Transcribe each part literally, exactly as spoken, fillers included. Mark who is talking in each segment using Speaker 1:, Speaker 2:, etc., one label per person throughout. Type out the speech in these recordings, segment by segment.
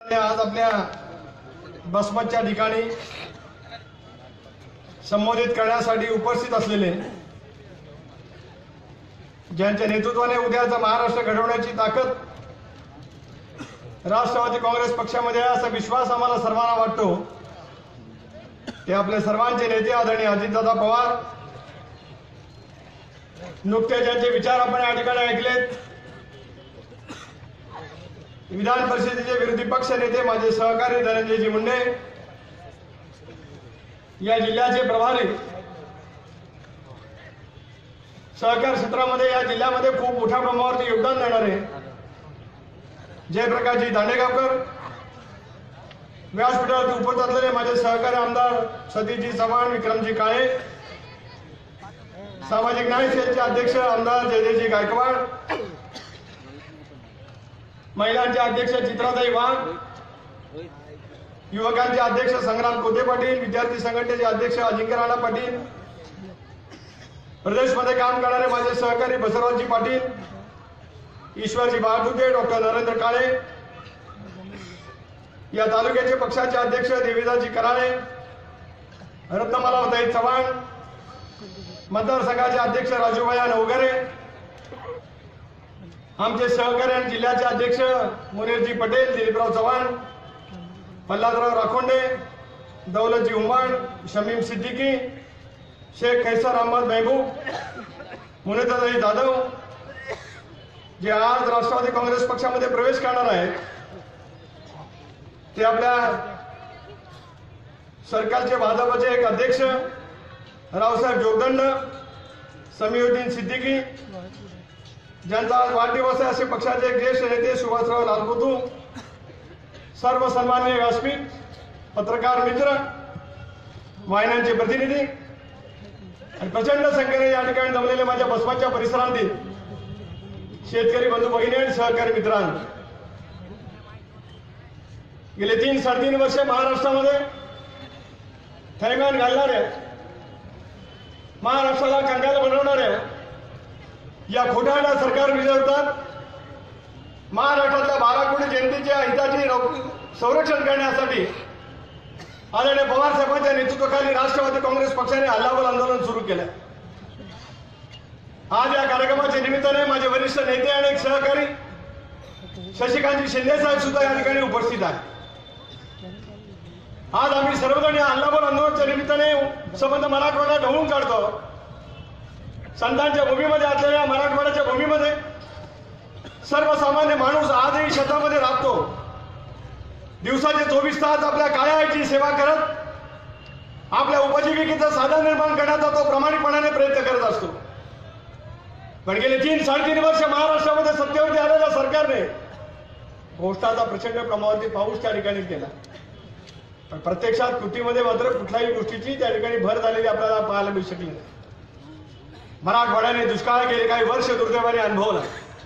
Speaker 1: आज आपल्या बसमतच्या ठिकाणी संबोधित करण्यासाठी उपस्थित असलेले ज्यांच्या नेतृत्वाने उद्याचा महाराष्ट्र घडवण्याची ताकद राष्ट्रवादी काँग्रेस पक्षामध्ये आहे असा विश्वास आम्हाला सर्वांना वाटतो, ते आपले सर्वांचे नेते आदरणीय अजितदादा पवार. नुकते ज्यांचे विचार आपण या ठिकाणी ऐकलेत, विधान परिषदेचे विरोधी पक्ष नेते माझे सहकारी धनंजयजी मुंडे, या जिल्ह्याचे प्रभारी, सहकार क्षेत्रामध्ये या जिल्ह्यामध्ये खूप मोठ्या प्रमाणावरती योगदान देणारे जयप्रकाशजी दांडेगावकर, व्यासपीठावरती उपस्थित असलेले माझे सहकारी आमदार सतीशजी चव्हाण, विक्रमजी काळे, सामाजिक न्याय सेलचे अध्यक्ष आमदार जयदेवजी गायकवाड, महिलांचे अध्यक्ष चित्राताई वाघ, युवकांचे अध्यक्ष संग्राम कोते पाटील, विद्यार्थी संघटनेचे अध्यक्ष अजिंक्य राणा पाटील, प्रदेशमध्ये काम करणारे माझे सहकारी बसवराजजी पाटील, ईश्वरजी बाळदुते, डॉक्टर नरेंद्र काळे, या तालुक्याचे पक्षाचे अध्यक्ष देवीदासजी कराळे, रत्नमालाताई चव्हाण, मतदारसंघाचे अध्यक्ष राजूभाई नवघरे, आमचे सहकारी आणि जिल्ह्याचे अध्यक्ष मुनीरजी पटेल, दिलीपराव चव्हाण, प्रल्हादराव राखोंडे, दौलतजी उंबाण, शमीम सिद्दीकी, शेख कैसर अहमद महबूब, मुनीरदाई जाधव, जे आज राष्ट्रवादी काँग्रेस पक्षामध्ये प्रवेश करणार आहेत, ते आपल्या सर्कलचे भाजपचे एक अध्यक्ष रावसाहेब जोगदंड, समीउद्दीन सिद्दीकी, ज्यांचा आज वाढदिवस आहे असे पक्षाचे एक ज्येष्ठ नेते सुभाषराव लालकुतू, सर्व सन्माननीय व्यासपीठ, पत्रकार मित्र, वाहिन्यांचे प्रतिनिधी आणि प्रचंड संख्येने या ठिकाणी जमलेले माझ्या बसपाच्या परिसरातील शेतकरी बंधू भगिनी आणि सहकारी मित्रांनो, गेले तीन साडेतीन वर्ष महाराष्ट्रामध्ये थैमान घालणाऱ्या, महाराष्ट्राला कंगाल बनवणाऱ्या या खोटारड्या सरकार विरोधात महाराष्ट्रातल्या बारा कोटी जनतेच्या हिताचे संरक्षण करण्यासाठी आदरणीय पवार साहेबांच्या नेतृत्वाखाली राष्ट्रवादी काँग्रेस पक्षाने हल्लाबोल आंदोलन सुरू केलं. आज या कार्यक्रमाच्या निमित्ताने माझे वरिष्ठ नेते आणि एक सहकारी शशिकांतजी शिंदे साहेब सुद्धा या ठिकाणी उपस्थित आहेत. आज आम्ही सर्वजण या हल्लाबोल आंदोलनाच्या निमित्ताने संबंध मराठवाडा ढवळून काढतो. संतांच्या भूमीमध्ये असलेल्या मराठवाड्याच्या भूमीमध्ये सर्वसामान्य माणूस आजही शेतामध्ये राबतो. दिवसाचे चोवीस तास आपल्या कायाची सेवा करत आपल्या उपजीविकेचं साधन निर्माण करण्याचा तो प्रामाणिकपणाने प्रयत्न करत असतो. पण गेले तीन साडेतीन वर्ष महाराष्ट्रामध्ये सत्तेवरती आलेल्या सरकारने घोषणाचा प्रचंड प्रमाणावरती पाऊस त्या ठिकाणी केला, पण प्रत्यक्षात कृतीमध्ये मात्र कुठल्याही गोष्टीची त्या ठिकाणी भर झालेली आपल्याला पाहायला मिळू शकली नाही. मराठवाड्याने दुष्काळ गेले काही वर्ष दुर्दैवाने अनुभवला.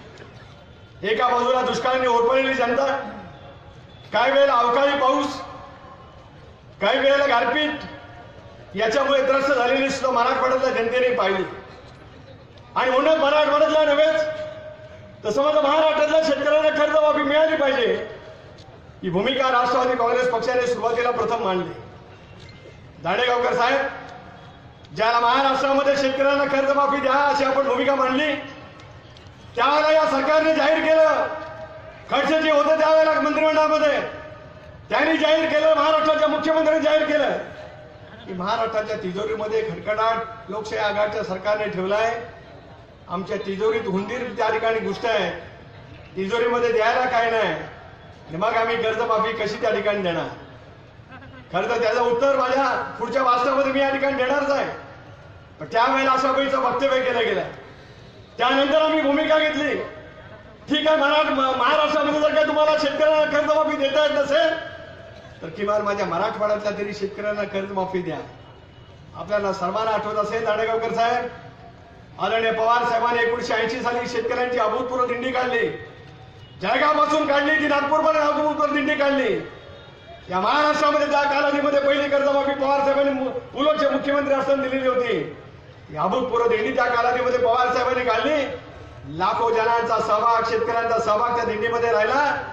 Speaker 1: एका बाजूला दुष्काळाने ओरपलेली जनता, काही वेळेला अवकाळी पाऊस, काही वेळेला गारपीट याच्यामुळे त्रस्त झालेली सुद्धा मराठवाड्यातल्या जनतेने पाहिली. आणि म्हणून मराठवाड्यातल्या नव्हेच तर समजा महाराष्ट्रातल्या शेतकऱ्यांना कर्जमाफी मिळाली पाहिजे, ही भूमिका राष्ट्रवादी काँग्रेस पक्षाने सुरुवातीला प्रथम मांडली. दांडेगावकर साहेब, ज्याला महाराष्ट्रामध्ये शेतकऱ्यांना कर्जमाफी द्या अशी आपण भूमिका मांडली, त्यावेळेला या सरकारने जाहीर केलं, खडसे जे होते त्यावेळेला मंत्रिमंडळामध्ये त्यांनी जाहीर केलं, महाराष्ट्राच्या मुख्यमंत्र्यांनी जाहीर केलं की महाराष्ट्राच्या तिजोरीमध्ये खडखडाट लोकशाही आघाडीच्या सरकारने ठेवलाय. आमच्या तिजोरीत हुंदीर त्या ठिकाणी गोष्ट आहे, तिजोरीमध्ये द्यायला काय नाही, आणि मग आम्ही कर्जमाफी कशी त्या ठिकाणी देणार. खरं तर त्याचं उत्तर माझ्या पुढच्या वाचनामध्ये मी या ठिकाणी देणारच आहे. पण त्यावेळेला अशा वेळीचं वक्तव्य केलं गेलं. त्यानंतर आम्ही भूमिका घेतली, ठीक आहे, मराठ महाराष्ट्रामध्ये जर काय तुम्हाला शेतकऱ्यांना कर्जमाफी देता येत नसेल तर किमान माझ्या मराठवाड्यातल्या तरी शेतकऱ्यांना कर्जमाफी द्या. आपल्याला सर्वांना आठवत असेल, दांडेगावकर साहेब, आदरणीय पवार साहेबांनी एकोणीशे ऐंशी साली शेतकऱ्यांची अभूतपूर्व दिंडी काढली, जळगावपासून काढली, ती नागपूरपर्यंत अभूतपूर्व दिंडी काढली. या महाराष्ट्रामध्ये त्या कालावधीमध्ये पहिली कर्जमाफी पवार साहेबांनी पुलोचे मुख्यमंत्री असताना दिलेली होती. अभूतपूर्व दिंडी त्या कालावधीमध्ये पवार साहेबांनी काढली. लाखो जणांचा सहभाग, शेतकऱ्यांचा सहभाग त्या दिंडीमध्ये राहिला.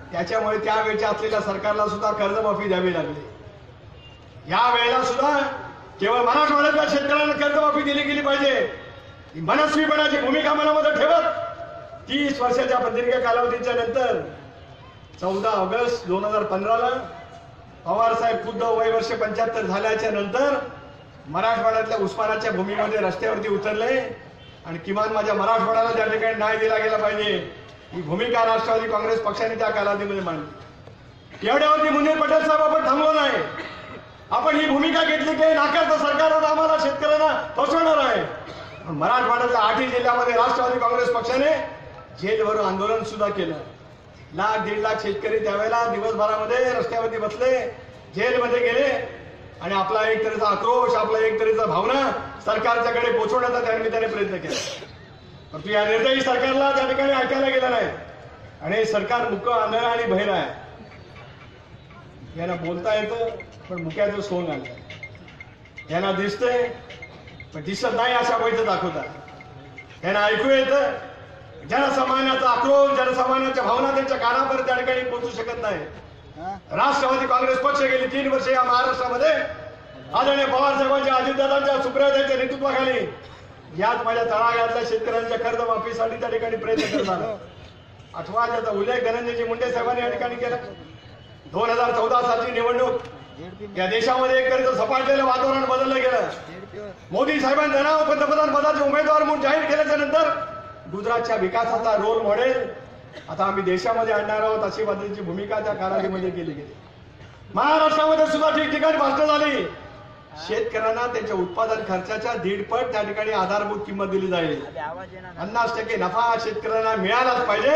Speaker 1: त्याच्यामुळे त्यावेळेच्या असलेल्या सरकारला सुद्धा कर्जमाफी द्यावी लागली. या वेळेला सुद्धा केवळ मराठवाड्यातल्या शेतकऱ्यांना कर्जमाफी दिली गेली पाहिजे ही मनस्वीपणाची भूमिका मनामध्ये ठेवत तीस वर्षाच्या प्रदीर्घ कालावधीच्या नंतर चौदा ऑगस्ट दोन हजार पंधराला पवार साहेब खुद्द वय वर्ष पंच्याहत्तर झाल्याच्या नंतर मराठवाड्यातल्या उस्मानाच्या भूमीमध्ये रस्त्यावरती उतरले आणि किमान माझ्या मराठवाड्याला त्या ठिकाणी न्याय दिला गेला पाहिजे ही भूमिका राष्ट्रवादी काँग्रेस पक्षाने त्या कालावधीमध्ये मांडली. एवढ्यावरती मुनीर पटेल साहेब आपण थांबलो नाही. आपण ही भूमिका घेतली की नाकारतं सरकार आम्हाला शेतकऱ्यांना फसवणार आहे. मराठवाड्यातल्या आठही जिल्ह्यामध्ये राष्ट्रवादी काँग्रेस पक्षाने जेलभर आंदोलन सुद्धा केलं. लाख दीड लाख शेतकरी त्यावेळेला दिवसभरामध्ये रस्त्यावरती बसले, जेलमध्ये गेले आणि आपला एक तऱ्हेचा आक्रोश, आपला एक तऱ्हेचा भावना सरकारच्याकडे पोहोचवण्याचा त्या निमित्ताने प्रयत्न केला. परंतु या निर्दयी सरकारला त्या ठिकाणी ऐकायला गेलं नाही आणि सरकार मुक आंधळ आणि बहिर आहे. यांना बोलता येतं पण मुक्याचं सोंग आलं. यांना दिसतंय पण दिसत नाही अशा वैध दाखवतात. यांना ऐकू येतं जनसामान्याचा आक्रोश, जनसामान्याच्या भावना त्यांच्या कानापर्यंत त्या ठिकाणी पोहोचू शकत नाही. राष्ट्रवादी काँग्रेस पक्ष गेली तीन वर्ष या महाराष्ट्रामध्ये आदरणीय पवार साहेबांच्या, अजितदादांच्या, सुप्रियाताईंच्या नेतृत्वाखाली याच माझ्या तळागाळातल्या शेतकऱ्यांच्या कर्जमाफीसाठी त्या ठिकाणी प्रयत्न करणार. आठवा ज्याचा उल्लेख धनंजयजी मुंडे साहेबांनी या ठिकाणी केला. दोन हजार चौदा सालची निवडणूक या देशामध्ये एक तऱ्हेचं सपाटलेलं वातावरण बदललं गेलं. मोदी साहेबांनी त्यांना पंतप्रधान पदाचे उमेदवार म्हणून जाहीर केल्याच्या नंतर गुजरातच्या विकासाचा रोल मॉडेल आता आम्ही देशामध्ये आणणार आहोत अशी पद्धतीची भूमिका त्या कालावधीमध्ये केली गेली. महाराष्ट्रामध्ये सुद्धा ठिकठिकाणी भाषणं झाली. शेतकऱ्यांना त्यांच्या उत्पादन खर्चाच्या दीडपट त्या ठिकाणी आधारभूत किंमत दिली जाईल. पन्नास टक्के नफा शेतकऱ्यांना मिळालाच पाहिजे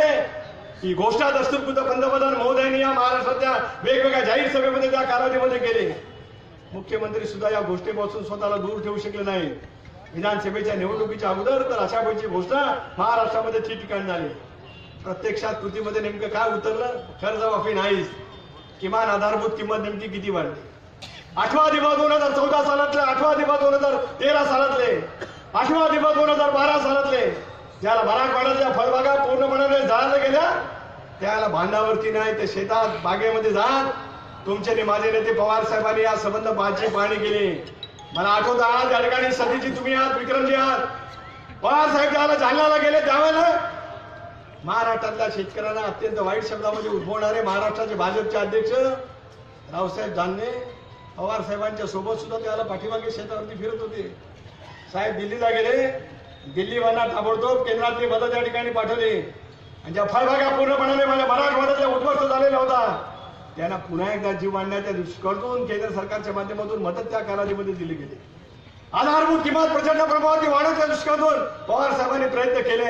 Speaker 1: ही घोषणा दस्तूरकृत पंतप्रधान महोदयांनी या महाराष्ट्रातल्या वेगवेगळ्या जाहीर सभेमध्ये त्या कालावधीमध्ये केली. मुख्यमंत्री सुद्धा या गोष्टीपासून स्वतःला दूर ठेवू शकले नाही. विधानसभेच्या निवडणुकीच्या अगोदर तर अशा पैकी घोषणा महाराष्ट्रामध्ये ठिकठिकाणी झाली. प्रत्यक्षात कृतीमध्ये नेमकं काय उतरलं? कर्जमाफी नाहीच. किमान आधारभूत किंमत नेमकी किती वाढली? आठवा दिवस दोन हजार चौदा सालातले, आठवा दिवस दोन हजार तेरा सालातले, आठवा दिवस दोन हजार बारा सालातले ज्याला मराठवाड्यातल्या फळबागा पूर्णपणे जाळल्या गेल्या त्याला भांडावरती नाही ते शेतात बागेमध्ये जात तुमचे माझे नेते पवार साहेबांनी या संबंध पाचशे पाहणी केली. मला आठवतं आज या ठिकाणी सतीजी तुम्ही आहात, विक्रमजी आहात. पवार साहेब ज्याला जालन्याला गेले त्यावेळेला महाराष्ट्रातल्या शेतकऱ्यांना अत्यंत वाईट शब्दामध्ये उद्भवणारे महाराष्ट्राचे भाजपचे अध्यक्ष रावसाहेब दानवे पवार साहेबांच्या सोबत सुद्धा त्याला पाठीमागे शेतावरती फिरत होते. साहेब दिल्लीला गेले. दिल्लीवाला ताबडतोब केंद्रातली मदत या ठिकाणी पाठवली आणि ज्या फळबागा पूर्णपणाने माझ्या मराठवाड्यातल्या उद्ध्वस्त झालेला होता त्यांना पुन्हा एकदा जीव आणण्याच्या दृष्टिकोनातून केंद्र सरकारच्या माध्यमातून मदत त्या कालावधीमध्ये दिली गेली. आधारभूत किंमत प्रचंड प्रमाणात वाढवण्याच्या दृष्टिकोनातून पवार साहेबांनी प्रयत्न केले.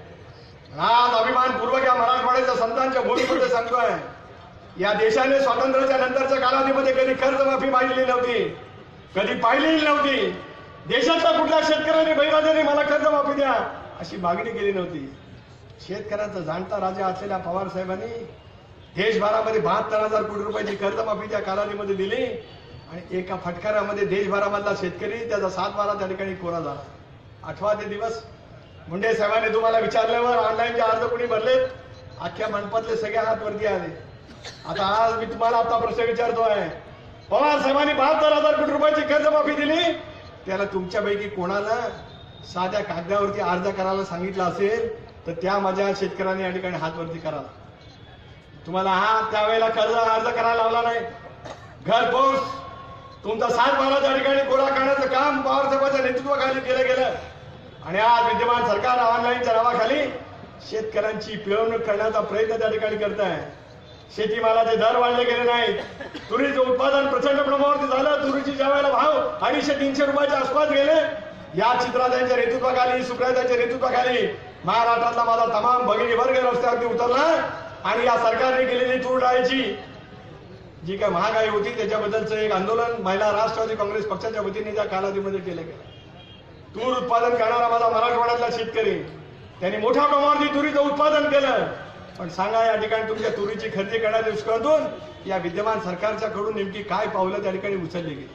Speaker 1: आज अभिमानपूर्वक या मराठवाड्याच्या संतांच्या भूमीमध्ये सांगतोय या देशाने स्वातंत्र्याच्या नंतरच्या कालावधीमध्ये कधी कर्जमाफी मागितली नव्हती, कधी पाहिलेली नव्हती. देशातल्या कुठल्या शेतकऱ्यांनी बहिराजाने मला कर्जमाफी द्या अशी मागणी केली नव्हती. शेतकऱ्यांचा जाणता राजा असलेल्या पवार साहेबांनी देशभरामध्ये बहात्तर हजार कोटी रुपयाची कर्जमाफी त्या कालावधीमध्ये दिली आणि एका फटकारामध्ये देशभरामधला शेतकरी त्याचा सात बारा त्या ठिकाणी कोरा झाला. आठवा ते दिवस मुंडे साहेबांनी तुम्हाला विचारल्यावर ऑनलाईनचे अर्ज कोणी भरलेत? अख्ख्या मंडपातले सगळे हात वरती आले. आता आज मी तुम्हाला आता प्रश्न विचारतोय पवार साहेबांनी बहात्तर हजार कोटी रुपयाची कर्जमाफी दिली त्याला तुमच्यापैकी कोणाला साध्या कागदावरती अर्ज करायला सांगितलं असेल तर त्या माझ्या शेतकऱ्यांनी या ठिकाणी हात वरती करा. तुम्हाला हा त्यावेळेला कर्ज अर्ज करायला लावला नाही. घरपोच तुमचा सात बारा त्या ठिकाणी गोळा करण्याचं काम पवार साहेबांच्या नेतृत्वाखाली केलं गेलं आणि आज विद्यमान सरकार ऑनलाईनच्या नावाखाली शेतकऱ्यांची पिळवणूक करण्याचा प्रयत्न त्या ठिकाणी करत आहे. शेतीमालाचे दर वाढले गेले नाहीत. तुरीचं उत्पादन प्रचंड प्रमाणावरती झालं. तुरीची ज्या वेळेला भाव अडीचशे तीनशे रुपयाच्या आसपास गेले या चित्राताईंच्या नेतृत्वाखाली, सुप्रियाताईंच्या नेतृत्वाखाली महाराष्ट्रातला माझा तमाम भगिनी वर्ग रस्त्यावरती उतरला आणि या सरकारने केलेली तूर डाळीची जी काय महागाई होती त्याच्याबद्दलचं एक आंदोलन महिला राष्ट्रवादी काँग्रेस पक्षाच्या वतीने त्या कालावधीमध्ये केलं गेलं. तूर उत्पादन करणारा माझा मराठवाड्यातला शेतकरी त्यांनी मोठ्या प्रमाणावरती तुरीचं उत्पादन केलं. पण सांगा या ठिकाणी तुमच्या तुरीची खरेदी करण्याच्या दृष्टिकोनातून या विद्यमान सरकारच्या कडून नेमकी काय पावलं त्या ठिकाणी उचलली गेली?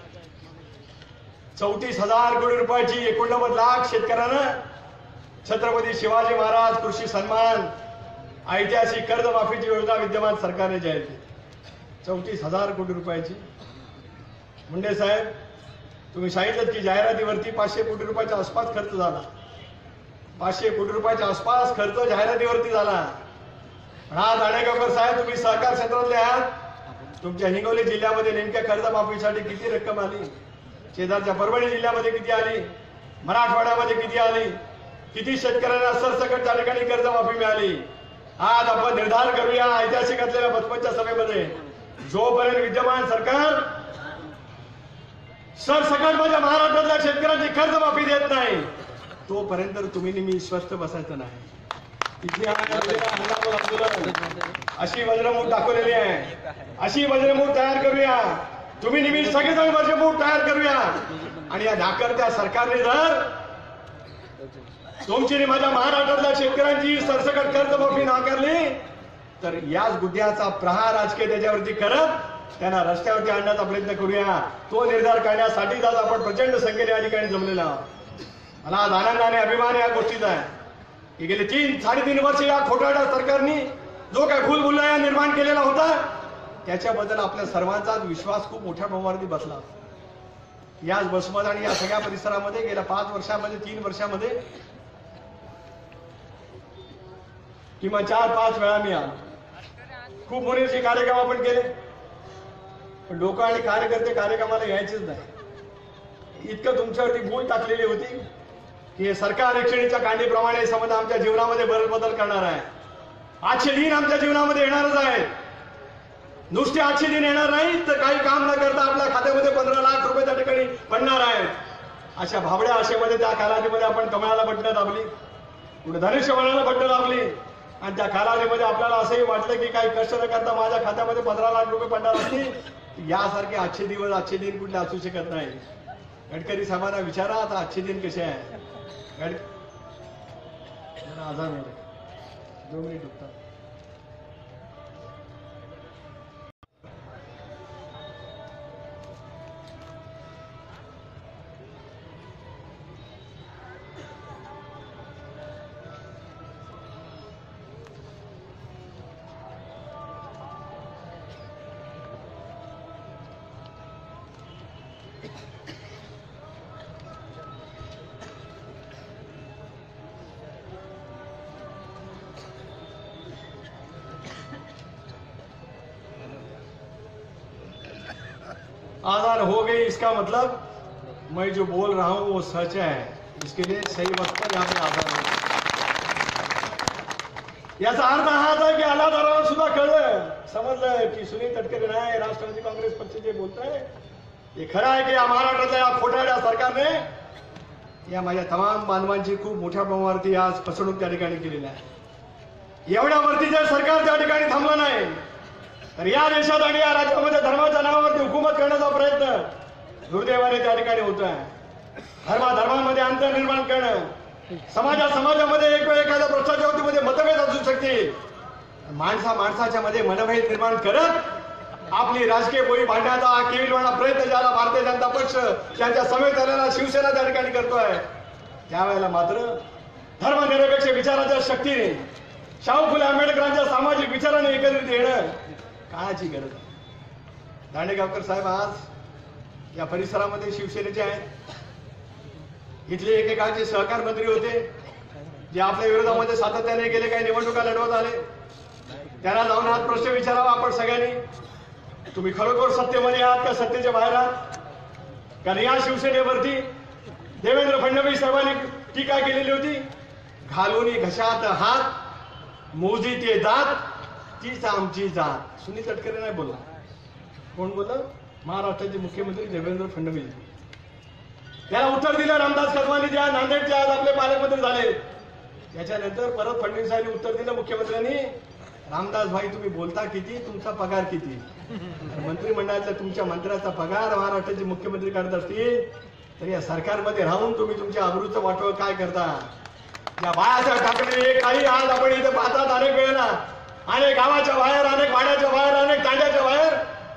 Speaker 1: चौतीस हजार कोटी रुपयाची एकोणनव्वद लाख शेतकऱ्यांना छत्रपती शिवाजी महाराज कृषी सन्मान ऐतिहासिक कर्जमाफीची योजना विद्यमान सरकारने जाहीर केली, चौतीस हजार कोटी रुपयाची. मुंडे साहेब, तुम्ही सांगितलं की जाहिरातीवरती पाचशे कोटी रुपयाच्या आसपास खर्च झाला. पाचशे कोटी रुपयाच्या आसपास खर्च जाहिरातीवरती झाला. हा दांडेगावकर साहेब, तुम्ही सहकार क्षेत्रातले आहात. तुमच्या हिंगोली जिल्ह्यामध्ये नेमक्या कर्जमाफीसाठी किती रक्कम आली? शेजारच्या परभणी जिल्ह्यामध्ये किती आली? मराठवाड्यामध्ये किती आली? किती शेतकऱ्यांना सरसकट त्या ठिकाणी कर्जमाफी मिळाली? आज आपण निर्धार करूया ऐतिहासिक असलेल्या बचपनच्या सभेमध्ये, जोपर्यंत विद्यमान सरकार सरसकट माझ्या महाराष्ट्रातल्या शेतकऱ्यांची कर्जमाफी देत नाही, तोपर्यंत तुम्ही नेहमी स्वस्थ बसायचं नाही. अशी वज्रमूठ दाखवलेली आहे. अशी वज्रमूठ तयार करूया. तुम्ही नेहमी सगळेजण वज्रमूठ तयार करूया. आणि या नाकर्त्या सरकारने जर तुमची माझ्या महाराष्ट्रातल्या शेतकऱ्यांची सरसकट कर्जमाफी नाकारली, तर याच गुन्ह्याचा प्रहार राजकीय त्याच्यावरती करत त्यांना रस्त्यावरती आणण्याचा प्रयत्न करूया. तो निर्धार करण्यासाठी आज आपण प्रचंड संख्येने या ठिकाणी जमलेला आहोत. मला आज आनंद आणि अभिमान या गोष्टीचा आहे की गेले तीन साडेतीन वर्ष या खोटारड्या सरकारने जो काही भूलभुलैया निर्माण केलेला होता, त्याच्याबद्दल आपल्या सर्वांचा विश्वास खूप मोठ्या प्रमाणावरती बसला. याच बसमध्ये आणि या सगळ्या परिसरामध्ये गेल्या पाच वर्षामध्ये तीन वर्षामध्ये किंवा चार पाच वेळा मी आलो. खूप मोठे कार्यक्रम आपण केले, पण लोक आणि कार्यकर्ते कार्यक्रमाला यायचेच नाही. इतकं तुमच्यावरती भूल टाकलेली होती की हे सरकार एकश्रेणीच्या कांडीप्रमाणे समज आमच्या जीवनामध्ये बदल बदल करणार आहे. आजचे दिन आमच्या जीवनामध्ये येणारच आहे. नुसते आजचे दिन येणार नाही, तर काही काम न करता आपल्या खात्यामध्ये पंधरा लाख रुपये त्या ठिकाणी पडणार आहेत. अशा भाबड्या आशेमध्ये त्या कालावधीमध्ये आपण कमळाला बटणं दाबली, पुढे धनुष्यबाणाला बटणं दाबली, आणि त्या कालावधीमध्ये आपल्याला असंही वाटलं की काही कष्ट न करता माझ्या खात्यामध्ये पंधरा लाख रुपये पडणार असतील. यासारखे आजचे दिवस आजचे दिन कुठले असू शकत नाही. गडकरी साहेबांना विचारा आता आजचे दिन कसे आहे. गड आजार दोन मिनिट उठतात. आजाद हो गई, इसका मतलब मैं जो बोल रहा हूं वो सच है. इसके लिए सही वक्त पर यहाँ पे आजाद हो. याचा अर्थ हाच आहे की आलादाराला सुद्धा कळलं, समजलं की सुनील तटकरे नाही, राष्ट्रवादी काँग्रेस पक्ष जे बोलत आहे हे खरं आहे की या महाराष्ट्रातल्या या खोटारड्या सरकारने या माझ्या तमाम बांधवांची खूप मोठ्या प्रमाणावरती आज फसवणूक त्या ठिकाणी केलेली आहे. एवढ्यावरती जर सरकार त्या ठिकाणी थांबलं नाही, तर या देशात आणि या राज्यामध्ये धर्माच्या नावावरती हुकूमत करण्याचा प्रयत्न दुर्दैवाने त्या ठिकाणी होत आहे. धर्मा धर्मामध्ये अंतर निर्माण करणं, समाजा समाजामध्ये एक एखाद्या भ्रष्टाच्या वतीमध्ये मतभेद असू शकतील. माणसा माणसाच्या मध्ये मनभेद निर्माण करत आपली राजकीय बोली भांडण्याचा केविलवाणा प्रयत्न ज्याला भारतीय जनता पक्ष त्यांच्या समेत आलेला शिवसेना त्या ठिकाणी करतोय, त्यावेळेला मात्र धर्मनिरपेक्ष विचाराच्या शक्तीने शाहू फुले आंबेडकरांच्या सामाजिक विचाराने एकत्रित येणं काळाची गरज आहे. दांडेगावकर साहेब आज या परिसरामध्ये शिवसेनेचे आहेत. इथले एकेकाळचे सहकार मंत्री होते जे आपल्या विरोधामध्ये सातत्याने गेले, काही निवडणुका लढवत आले. त्यांना जाऊन आज प्रश्न विचारावा आपण सगळ्यांनी, तुम्ही खरोखर सत्तेमध्ये आहात का सत्तेच्या बाहेर आहात? कारण या शिवसेनेवरती देवेंद्र फडणवीस साहेबांनी टीका केलेली होती. घालून घशात हात मोजी ते दात तीच आमची जात. सुनील तटकरे नाही बोलला. कोण बोललं? महाराष्ट्राचे मुख्यमंत्री देवेंद्र फडणवीस. त्याला उत्तर दिलं रामदास कदमांनी, ज्या नांदेडचे आज आपले पालकमंत्री झाले. त्याच्यानंतर परत फडणवीसांनी उत्तर दिलं मुख्यमंत्र्यांनी, रामदास भाई तुम्ही बोलता किती, तुमचा पगार किती? मंत्रिमंडळातल्या तुमच्या मंत्र्याचा पगार महाराष्ट्राचे मुख्यमंत्री करत असतील तर या सरकारमध्ये राहून तुम्ही तुमच्या अब्रूचं वाटोळ काय करता? या बाळासाहेब ठाकरे काही आज आपण इथे पाहतात अनेक वेळेला, अनेक गावाच्या बाहेर, अनेक वाड्याच्या बाहेर, अनेक तांड्याच्या बाहेर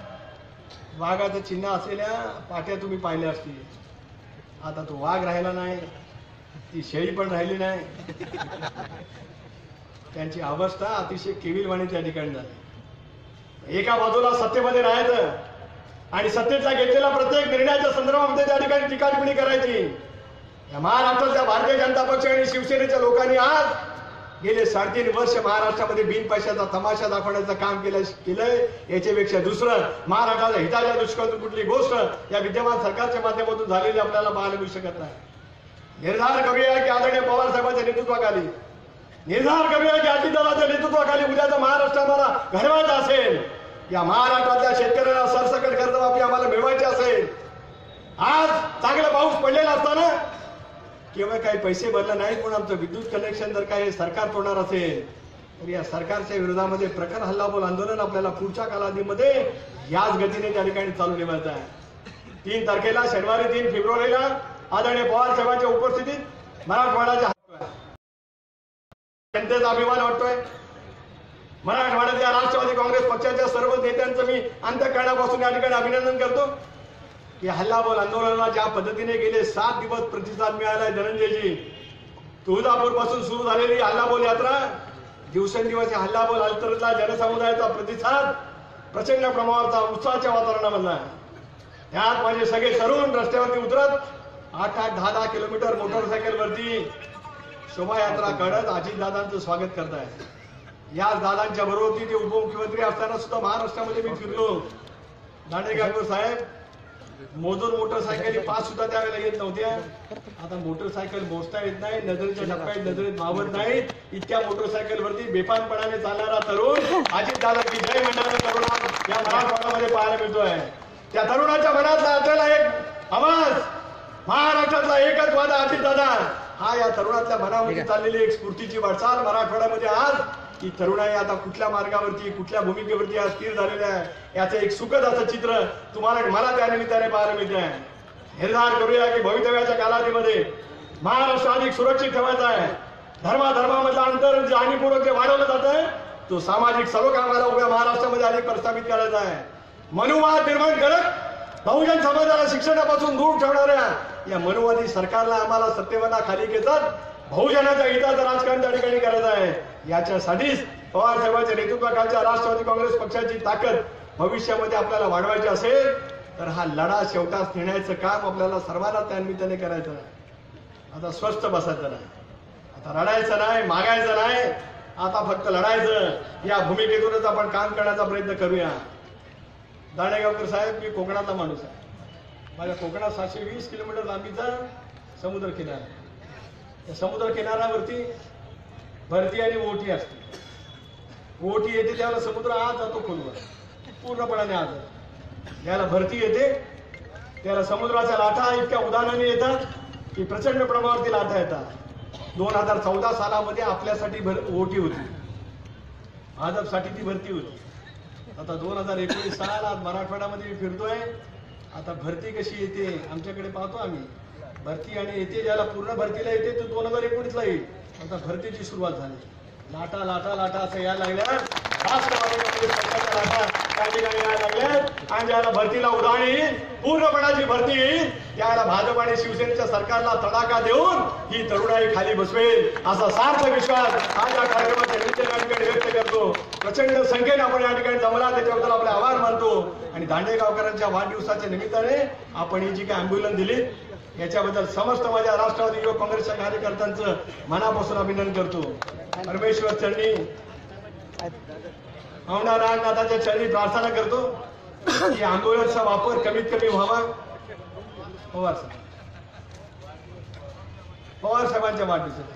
Speaker 1: वाघाचं चिन्ह असलेल्या पाट्या तुम्ही पाहिल्या असतील. आता तो वाघ राहिला नाही, ती शेळी पण राहिली नाही. त्यांची अवस्था अतिशय केविलवाणी त्या ठिकाणी झाली। एका बाजूला सत्तेमध्ये राहायचं आणि सत्तेचा घेतलेला प्रत्येक निर्णयाच्या संदर्भामध्ये त्या ठिकाणी टीका टिप्पणी करायची। या महाराष्ट्राच्या भारतीय जनता पक्ष आणि शिवसेनेच्या लोकांनी आज गेले साडेतीन वर्ष महाराष्ट्रामध्ये बिन पैशाचा तमाशा दाखवण्याचं काम केलं केलंय। याच्यापेक्षा दुसरं महाराष्ट्राच्या हिताच्या दृष्टिकोनातून कुठली गोष्ट या विद्यमान सरकारच्या माध्यमातून झालेली आपल्याला पाहायला मिळू शकत नाही। निर्धार करूया की आदरणीय पवार साहेबांच्या नेतृत्वाखाली, निर्धार करूया की अजितदादांच्या नेतृत्वाखाली उद्याचा महाराष्ट्र आम्हाला घडवायचा असेल, या महाराष्ट्रातल्या शेतकऱ्यांना सरसकट कर्जमाफी आम्हाला मिळवायची असेल, आज चांगला पाऊस पडलेला असताना केवळ काही पैसे भरले नाहीत म्हणून आमचं विद्युत कनेक्शन जर काही सरकार तोडणार असेल तर या सरकारच्या विरोधामध्ये प्रखर हल्लाबोल आंदोलन आपल्याला पुढच्या कालावधीमध्ये याच गतीने त्या ठिकाणी चालू ठेवायचं आहे। तीन तारखेला शनिवारी तीन फेब्रुवारीला आदरणीय पवार साहेबांच्या उपस्थितीत मराठवाड्याच्या जनतेचा अभिमान वाटतोय। मराठवाड्याच्या राष्ट्रवादी काँग्रेस पक्षाच्या सर्व नेत्यांचं मी अंतःकरणापासून या ठिकाणी अभिनंदन करतो की हल्लाबोल आंदोलनाला ज्या पद्धतीने गेले सात दिवस प्रतिसाद मिळालाय। धनंजयजी, तुळजापूर पासून सुरू झालेली हल्लाबोल यात्रा दिवसेंदिवस हल्लाबोल अंतरातला जनसमुदायाचा प्रतिसाद प्रचंड प्रमाणाचा उत्साहाच्या वातावरणामधला। त्यात माझे सगळे तरुण रस्त्यावरती उतरत आठ आठ दहा दहा किलोमीटर मोटरसायकलवरती शोभायात्रा काढत अजितदादांचं स्वागत करतायत। याच दादांच्या बरोबर ते उपमुख्यमंत्री असताना सुद्धा महाराष्ट्रामध्ये मी फिरलो। दांडेगावकर साहेब, मोजून मोटरसायकली पाच सुद्धा त्यावेळेला येत नव्हत्या। आता मोटरसायकल मोजता येत नाही, नजरेच्या टप्प्यात नजरेत मावत नाही, इतक्या मोटरसायकल वरती बेफानपणाने चालणारा तरुण अजितदादांची जय म्हणणारा तरुण या मराठवाड्यामध्ये पाहायला मिळतोय। त्या तरुणाच्या मनातला आपल्याला एक आवाज, महाराष्ट्रातला एकच वादा अजितदादा, हा या तरुणातल्या मनामध्ये चाललेली एक स्फूर्तीची वाटचाल मराठवाड्यामध्ये आज की तरुणाई आता कुठल्या मार्गावरती कुठल्या भूमिकेवरती आज स्थिर झालेल्या आहे याचं एक सुखद असं चित्र तुम्हाला मला त्या निमित्ताने पाहायला मिळते आहे। निर्धार करूया की भवितव्याच्या कालावधीमध्ये महाराष्ट्र अधिक सुरक्षित ठेवायचा आहे। धर्माधर्मामधलं अंतर जाणीवपूर्वक जे वाढवलं जात आहे तो सामाजिक सलोख्याला उभ्या महाराष्ट्रामध्ये अधिक प्रस्थापित करायचा आहे। मनुवाद निर्माण करत बहुजन समाजाला शिक्षणापासून दूर ठेवणाऱ्या या मनुवादी सरकारला आम्हाला सत्तेवरना खाली घेतात बहुजनाच्या हिताचं राजकारण त्या ठिकाणी करायचं आहे। याच्यासाठीच पवार साहेबांच्या नेतृत्वाखालच्या राष्ट्रवादी काँग्रेस पक्षाची ताकद भविष्यामध्ये आपल्याला वाढवायची असेल तर हा लढा शेवटास नेण्याचं काम आपल्याला सर्वांना त्या निमित्ताने करायचं आहे। आता स्वस्थ बसायचं नाही, आता रडायचं नाही, मागायचं नाही, आता फक्त लढायचं। या भूमिकेतूनच आपण काम करण्याचा प्रयत्न करूया। दांडेगावकर साहेब, मी कोकणातला माणूस आहे। माझ्या कोकणात सातशे वीस किलोमीटर लांबीचा समुद्र किनारा, त्या समुद्र किनाऱ्यावरती भरती आणि ओटी असते। ओटी येते त्याला समुद्र आत जातो खोलवर, पूर्णपणाने आत जातो। याला भरती येते त्याला समुद्राच्या लाटा इतक्या उदाहरणाने येतात की प्रचंड प्रमाणावरती लाटा येतात। दोन हजार चौदा सालामध्ये आपल्यासाठी ओटी होती, भाजपसाठी ती भरती होती। आता दोन हजार एकोणीस साल आज मराठवाड्यामध्ये फिरतोय। आता भरती कशी येते आमच्याकडे पाहतो आम्ही, भरती आणि येते ज्याला पूर्ण भरतीला येते तो दोन हजार एकोणीस ला येईल। आता भरतीची सुरुवात झाली, लाटा लाटा लाटा असं यायला लागल्या, राष्ट्रवादी काँग्रेस पक्षाच्या लाटा त्या ठिकाणी यायला लागल्यात आणि ज्याला भरतीला उधाण येईल, पूर्णपणाची भरती येईल, त्याला भाजप आणि शिवसेनेच्या सरकारला तडाखा देऊन ही तरुणाई खाली बसवेल असा सार्थ विश्वास आज या कार्यक्रमाच्या निमित्ताने व्यक्त करतो। प्रचंड संख्येने आपण या ठिकाणी जमला त्याच्याबद्दल आपले आभार मानतो आणि दांडेगावकरांच्या वाढदिवसाच्या निमित्ताने आपण ही जी काही अँब्युलन्स दिली याच्याबद्दल समस्त माझ्या राष्ट्रवादी युवक काँग्रेसच्या कार्यकर्त्यांचं मनापासून अभिनंदन करतो। परमेश्वर चरणी औंढा नागनाथाच्या चरणी प्रार्थना करतो की अँब्युलन्सचा वापर कमीत कमी व्हावा। पवार साहेब पवार साहेबांच्या वाढदिवसात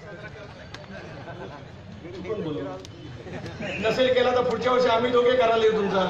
Speaker 1: कोण बोलू नसेल केला तर पुढच्या वर्षी आम्ही दोघे करायला येऊ तुमचा।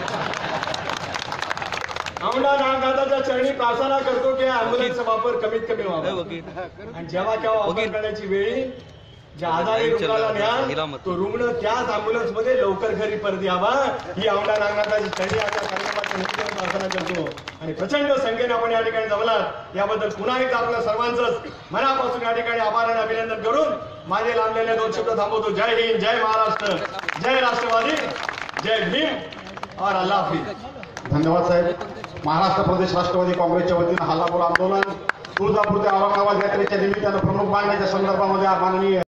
Speaker 1: औंढा नागनाथाच्या चरणी प्रार्थना करतो की अँब्युलन्सचा वापर कमीत कमी व्हावा आणि जेव्हा केव्हा वापर करण्याची वेळी ज्या आजारी रुग्णाला न्या तो रुग्ण त्याच अँब्युलन्स मध्ये लवकर घरी परत यावा ही औंढा नागनाथाची चरणी आता कार्यक्रमाच्या निमित्ताने प्रार्थना करतो आणि प्रचंड संख्येने आपण या ठिकाणी जमलात याबद्दल पुन्हा एकदा आपल्या सर्वांचंच मनापासून या ठिकाणी आभार आणि अभिनंदन करून माझे लांबलेले दोन शब्द थांबवतो। जय हिंद, जय महाराष्ट्र, जय राष्ट्रवादी, जय भीम और अल्लाह हाफिज।
Speaker 2: धन्यवाद साहेब। महाराष्ट्र प्रदेश राष्ट्रवादी काँग्रेसच्या वतीने हल्लाबोल आंदोलन तुळजापूर ते औरंगाबाद यात्रेच्या निमित्तानं प्रमुख मागण्याच्या संदर्भामध्ये माननीय